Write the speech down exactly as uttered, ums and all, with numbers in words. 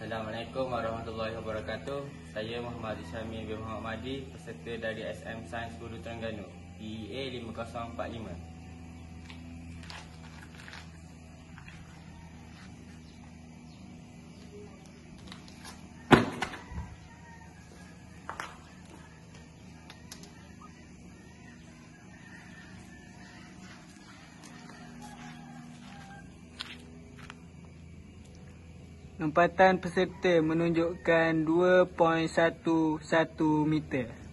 Assalamualaikum warahmatullahi wabarakatuh. Saya Muhammad Isyami bin Muhammad Madi, peserta dari S M Sains Hulu Terengganu, P E A lima kosong empat lima. Lompatan peserta menunjukkan dua perpuluhan satu satu meter.